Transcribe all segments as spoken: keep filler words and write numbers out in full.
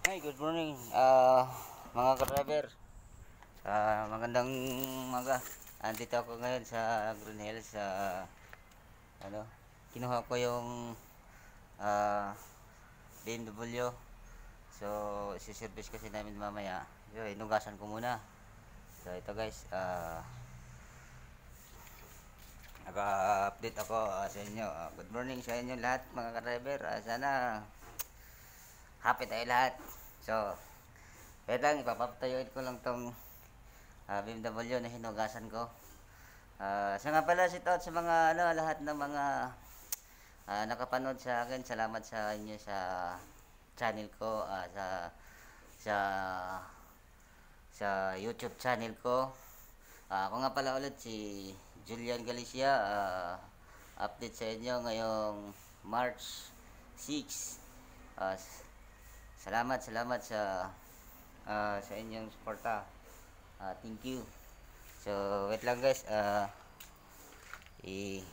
Hi, good morning, ah, mga ka-driver. Ah, magandang umaga. Andito ako ngayon sa Green Hills sa ano, kinuha ko yung ah, B M W. So, isi-service kasi namin mamaya. So, inugasan ko muna. So, ito guys, ah, naka-update ako ah, sa inyo. Ah, good morning sa inyo lahat mga ka-driver. Ah, sana happy tayo lahat. So, wait lang, ipapatayuin ko lang tong ah, B M W na hinugasan ko. Ah, siya nga pala, sit out sa mga ano, lahat ng mga ah, nakapanood sa akin. Salamat sa inyo sa channel ko, ah, sa sa sa YouTube channel ko. Ah, ako nga pala ulit si Julian Galicia. Ah, update sa inyo ngayong March six. Ah, salamat, salamat sa ah, sa inyong suporta. Ah, thank you. So, wait lang guys. Ah, i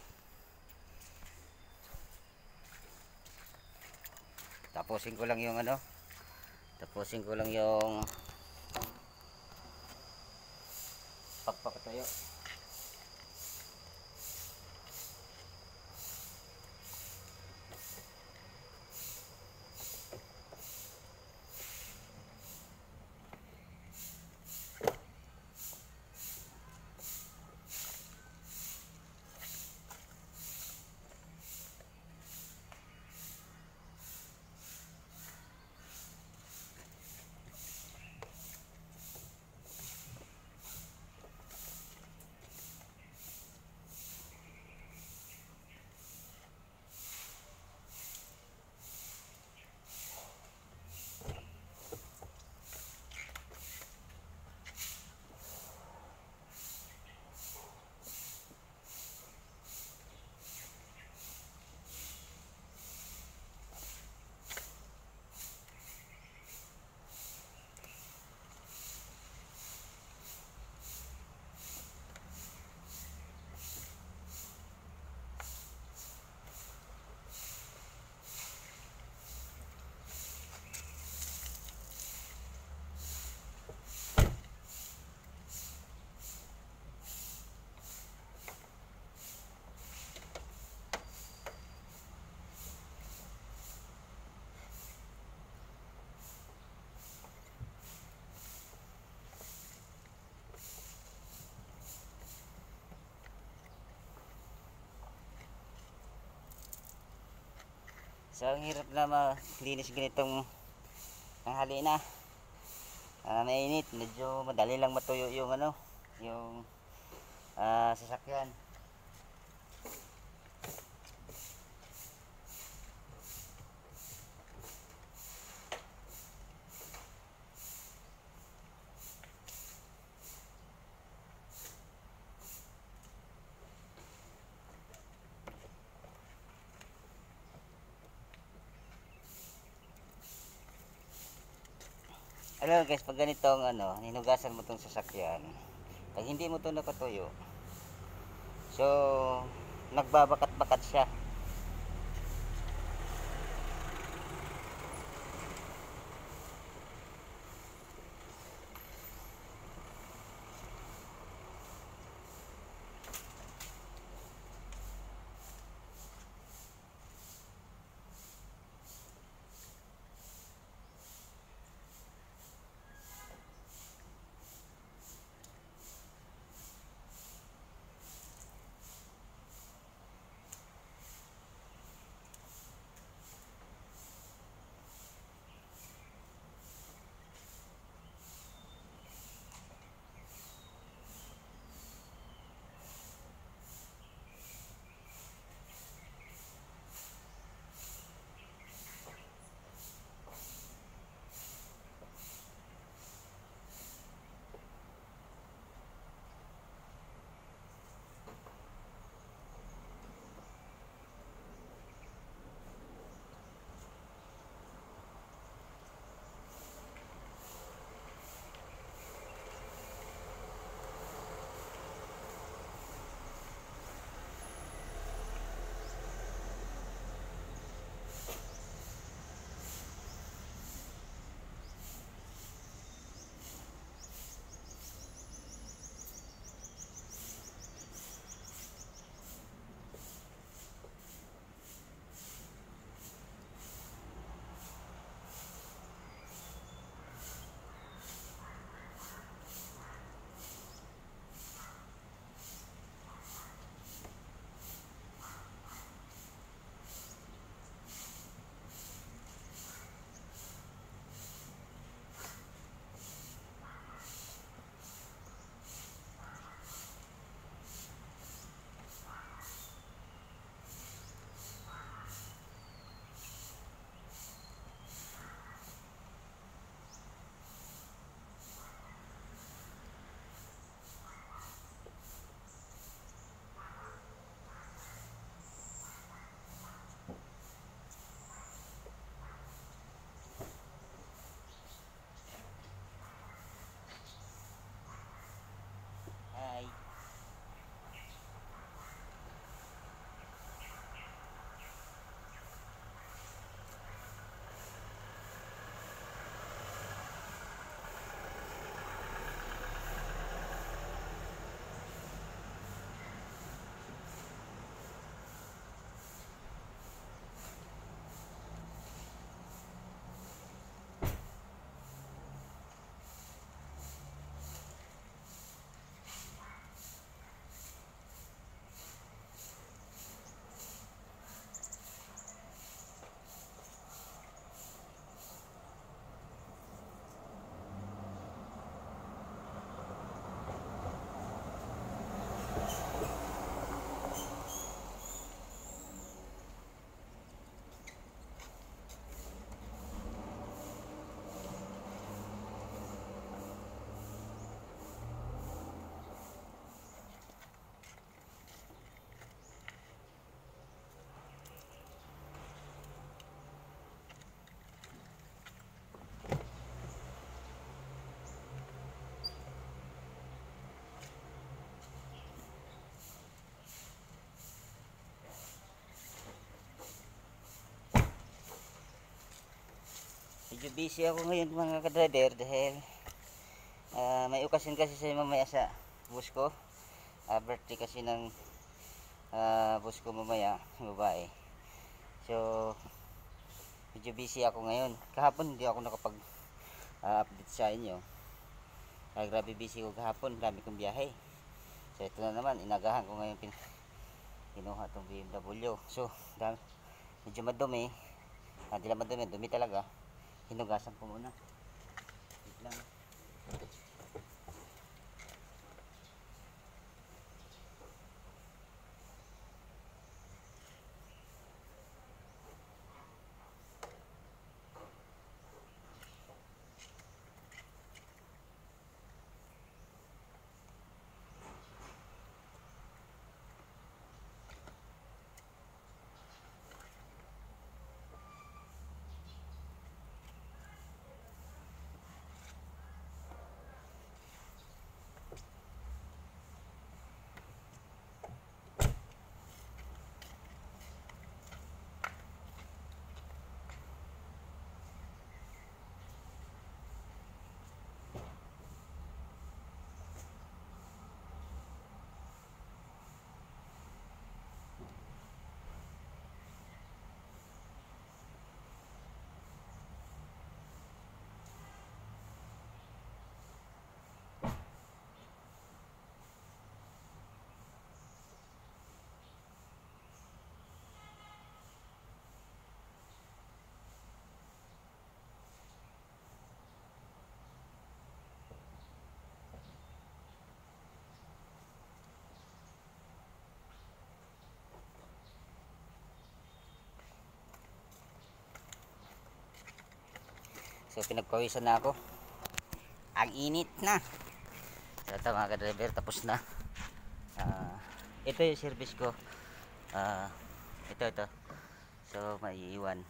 tapusin ko lang yung ano. Tapusin ko lang yung pagpapatayo. So, ang hirap na maglinis ganitong tanghali na. Ah, mainit. Medyo madali lang matuyo yung ano, yung ah, sasakyan. Alam guys, pag ganitong ano, hinugasan mo tong sasakyan, pag hindi mo to nakatuyo, so nagbabakat-bakat siya. Medyo busy ako ngayon mga ka-driver dahil uh, may okasyon kasi sa mamaya sa bus ko. Uh, birthday kasi ng uh, bus ko mamaya, babae. So medyo busy ako ngayon. Kahapon hindi ako nakapag uh, update sa inyo. Ay, grabe busy ko kahapon, dami kong biyahe. So ito na naman, inagahan ko ngayon pin kinuha itong B M W. So dami, medyo madumi. Ah, di lang madumi, dumi talaga. Hinugasan ko muna. Wait lang. So pinagpawisan na ako. Ang init na. So ito mga ka-driver, tapos na. Uh, ito yung service ko. Uh, ito ito. So maiiwan.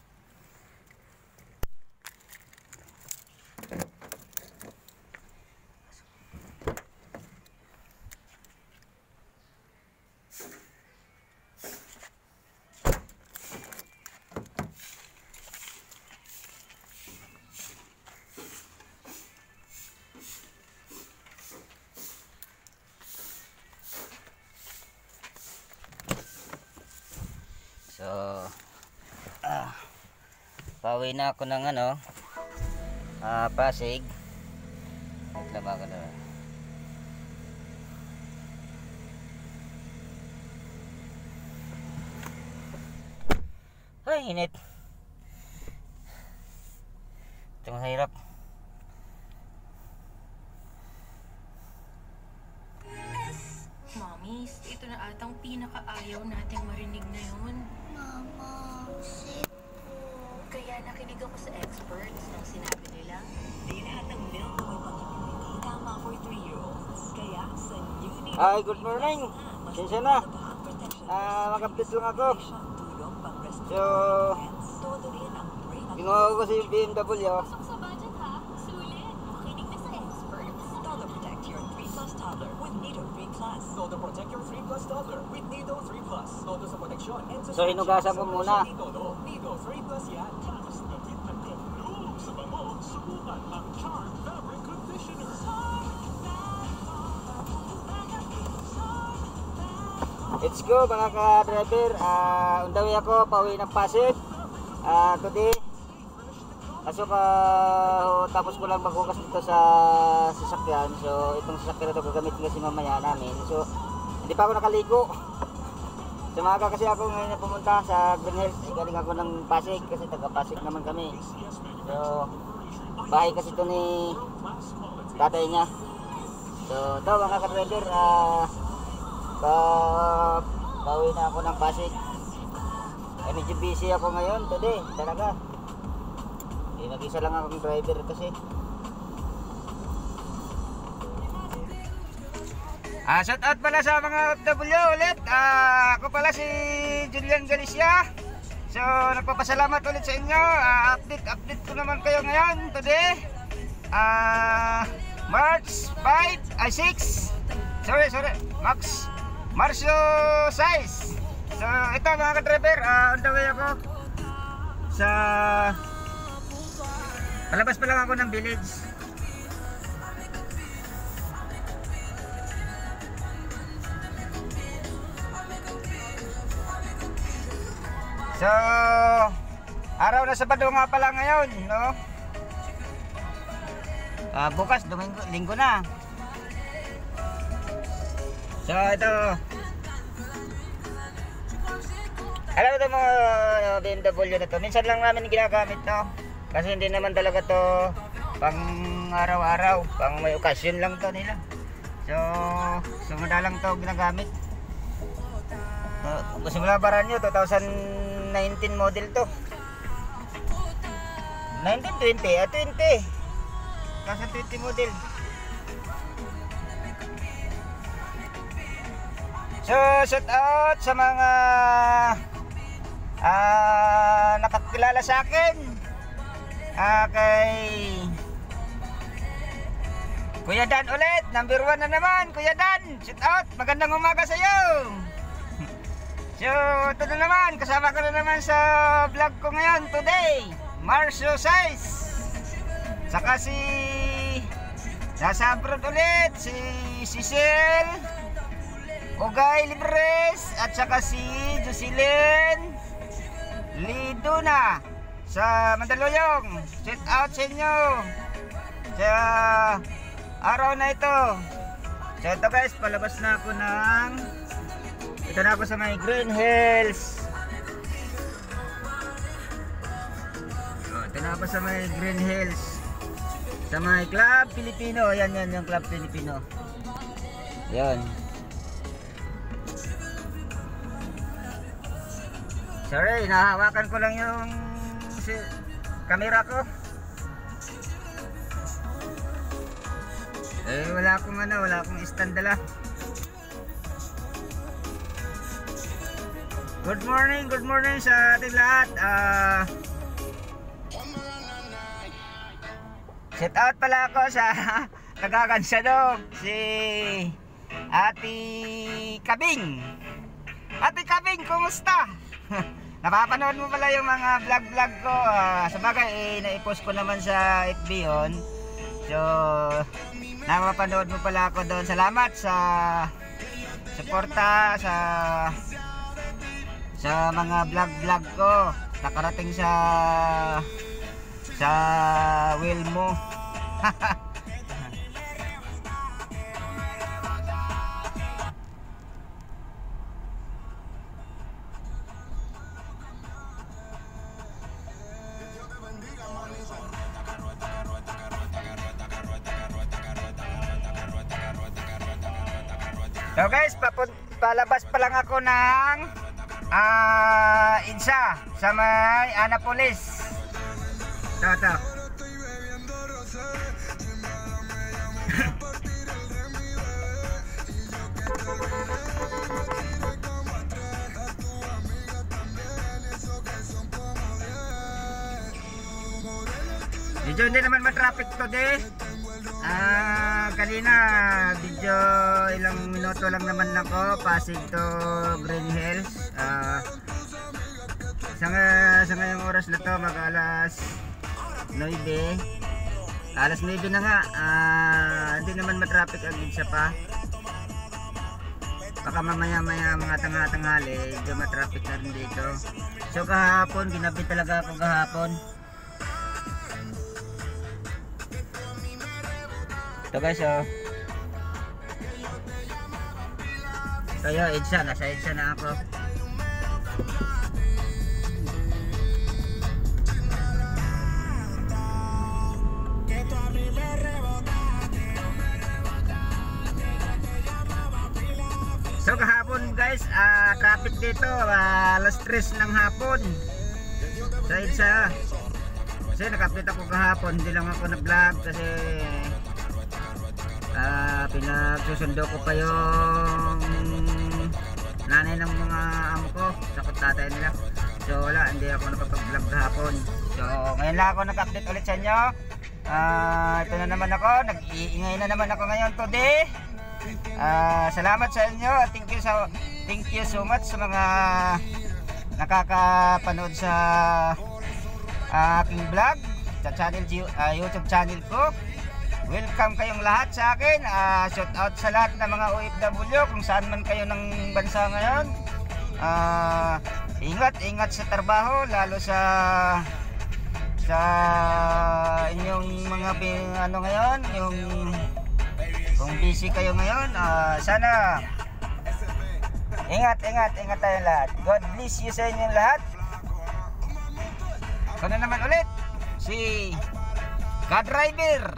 So, ah, pauwi na ako ng ano, ah, Pasig. Naglaba ko na. Ay, init. Ito mahirap. Mommies, ito na atang pinakaayaw nating marinig na yun. Mama, sick po. Kaya nakinig ako sa experts nang sinabi nila. Di lahat ng milk na may pag-ibig tama for three year olds. Kaya sa new Nido Hi, good morning. Sinsya na. Ah, mag-update lang ako. tulong pang So, todo rin ang brain at kinuha ko kasi yung B M W. Pasok sa budget ha? Sulit. Makinig na sa experts. Todo protect your three plus toddler with Nido three plus. Todo protect your three plus toddler with Nido three plus. Todo sa proteksyon and sa So, hinugasan ko muna. Todo. Nido three plus yan. Tapos gawin ang pag-bloom sa bango. Subukan ang Charm Fabric Conditioner. Let's go mga ka-driver. Uh, on the way ako, pauwi ng Pasig. Uh, today. Kaso ka, tapos ko lang maghugas dito sa sasakyan. So, itong sasakyan na ito gagamitin kasi mamaya namin. So, hindi pa ako nakaligo. Sumaga kasi ako ngayon na pumunta sa Green Hills. Galing ako ng Pasig kasi taga Pasig naman kami. So, bahay kasi ito ni tatay niya. So, ito mga ka-driver. Uh, pa, pauwi na ako ng Pasig. Eh, medyo busy ako ngayon today. Talaga. Eh, mag-isa lang akong driver kasi. Ah, shout out pala sa mga O F W ulit. Ah, ako pala si Julian Galicia. So, nagpapasalamat ulit sa inyo. Ah, update, update ko naman kayo ngayon today. Ah, March five, ay six. Sorry, sorry. Max. Marcio size. So, ito mga ka-driver, ah, on the way ako sa Palabas pa lang ako ng village. So, araw na Sabado nga pala ngayon, no? Uh, bukas, Domingo, Linggo na. So, ito. Alam mo ito mga B M W na to. Minsan lang namin ginagamit, no? Kasi hindi naman talaga to pang araw-araw. Pang may okasyon lang to nila. So, sumada lang to ginagamit. Uh, kung simula baran nyo, twenty nineteen model to. nineteen, twenty, ah twenty. Nasa twenty model. So, shout out sa mga uh, nakakilala sa akin. Uh, kay Kuya Dan ulit, number one na naman, Kuya Dan. Shout out, magandang umaga sa iyo. So, ito na naman, kasama ko na naman sa vlog ko ngayon today, Marcio Size. Saka si nasa abroad ulit, si Cecil Ogay Libres, at saka si Jocelyn Liduna sa Mandaluyong. Shout out sa inyo sa araw na ito. So ito guys, palabas na ako ng ito na ako sa may Green Hills. So, ito na ako sa may Green Hills, sa may Club Filipino. Yan yan yung Club Filipino. Yan. Sorry, nahawakan ko lang yung si camera ko. Eh wala akong ano, wala akong stand dala. Good morning, good morning sa ating lahat. Uh, shout out pala ako sa nagagansadog, si Ate Kabing. Ate Kabing, kumusta? Napapanood mo pala yung mga vlog-vlog ko. Uh, sa bagay, eh, naipost ko naman sa F B yun. So, napapanood mo pala ako doon. Salamat sa suporta sa sa mga vlog-vlog ko. Nakarating sa sa wheel mo. So guys, palabas pa lang ako ng uh, Insa sa may Anapolis. Ito, ito. Medyo hindi naman ma-traffic today. Ah, uh, kanina video ilang minuto lang naman ako, Pasig to Green Hills. Ah, uh, sa, sa ngayong oras na to, mag alas nine. Alas nine na nga. Ah, uh, hindi naman ma-traffic ang Insa pa. Baka mamaya maya mga tanga-tanghali, medyo ma-traffic na rin dito. So kahapon, ginabi talaga ako kahapon. Ito guys, oh. Kaya Edsa, nasa Edsa na ako. So kahapon guys, uh, traffic dito, uh, alas tres ng hapon sa Edsa. Kasi naka-update ako kahapon, hindi lang ako na-vlog kasi Uh, pinagsusundo ko pa yung nanay ng mga amo ko, sakot tatay nila. So wala, hindi ako nakapag-vlog kahapon. So ngayon lang ako nag-update ulit sa inyo. Uh, ito na naman ako, nag-iingay na naman ako ngayon today. Uh, salamat sa inyo at thank you, so, thank you so much sa mga nakakapanood sa uh, aking vlog. sa channel, uh, YouTube channel ko. Welcome kayong lahat sa akin. Uh, shout out sa lahat ng mga O F W kung saan man kayo ng bansa ngayon. Uh, ingat, ingat sa trabaho, lalo sa sa inyong mga ano ngayon, yung kung busy kayo ngayon. Uh, sana ingat, ingat, ingat tayo lahat. God bless you sa inyong lahat. Ito na naman ulit si Ka-Driver.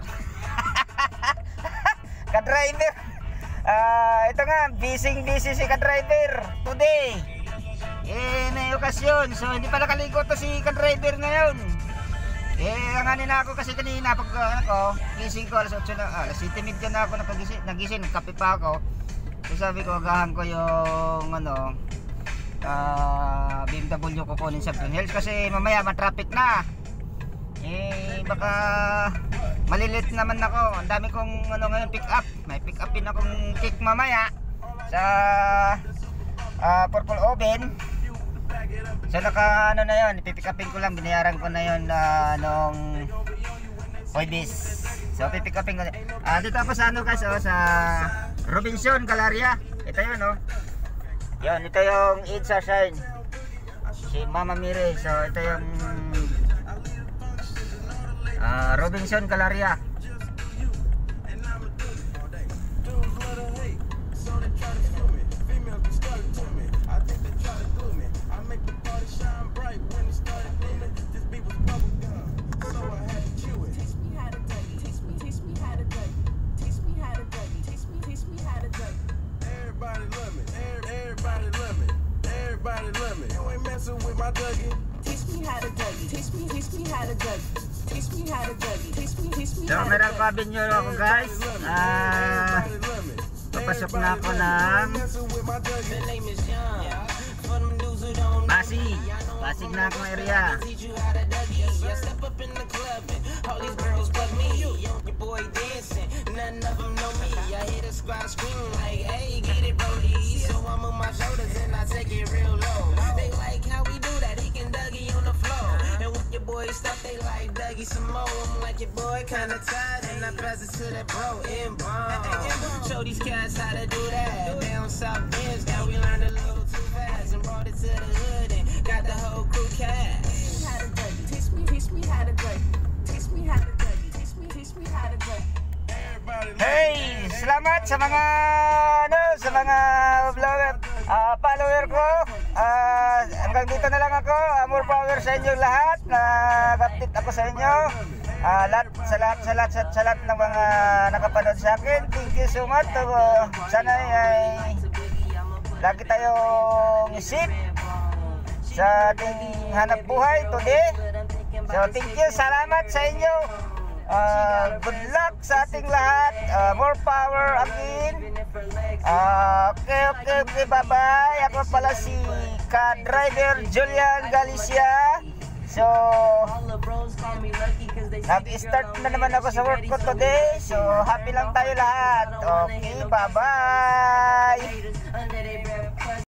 Ka-Driver. Uh, ito nga, busy busy si Ka-Driver today. Eh, may okasyon. So, hindi pa nakaligo to si Ka-Driver ngayon. Eh, anganin na ako kasi kanina pag ano ko, gising ko alas otso na, alas siyete media na ako nakagising, nagising, nagkape pa ako. So, sabi ko, agahan ko yung ano, uh, B M W ko kunin sa Green Hills kasi mamaya ma-traffic na. Eh, baka malilit naman ako. Ang dami kong ano ngayon pick up. May pick upin akong cake mamaya sa uh, Purple Oven. So naka ano na yun, ipipick upin ko lang, binayaran ko na yun uh, nung Hoybis. So pipick upin ko. Uh, dito ako sa ano guys, oh, sa Robinson Galeria. Ito yun, oh. Yan, ito yung Idsa Shine. Si Mama Mire. So ito yung uh, Robinson Galeria. With my Dougie. Teach me how to Dougie. Teach me, teach me how to Dougie. Teach me how to Dougie. Teach me, teach me So how to meron Dougie. pa binyo ako guys. Ah, papasok na ako ng Pasig. Pasig na akong area. Boy, stop, they like Dougie some more. I'm like your boy, kinda tired, and I pass it to that bro in bomb. Show these cats how to do that. Down south ends, now we learned a little too fast and brought it to the hood and got the whole crew cash. Teach me, teach me how to Dougie. Teach me how to Dougie. Teach me, teach me how to Dougie. Hey, salamat sa mga ano, sa mga vlogger, uh, follower ko. Uh, hanggang dito na lang ako. Uh, more power sa inyo lahat. Nag-update ako sa inyo. Uh, lahat, sa lahat, sa lahat, sa, sa lahat ng mga nakapanood sa akin. Thank you so much. Uh, sana ay lagi tayong isip sa ating hanap buhay today. So thank you, salamat sa inyo. Uh, good luck sa ating lahat. Uh, more power again. Uh, okay, okay, okay, bye bye. Ako pala si Ka-Driver Julian Galicia. So, nag-start na naman ako sa work ko today. So, happy lang tayo lahat. Okay, bye bye.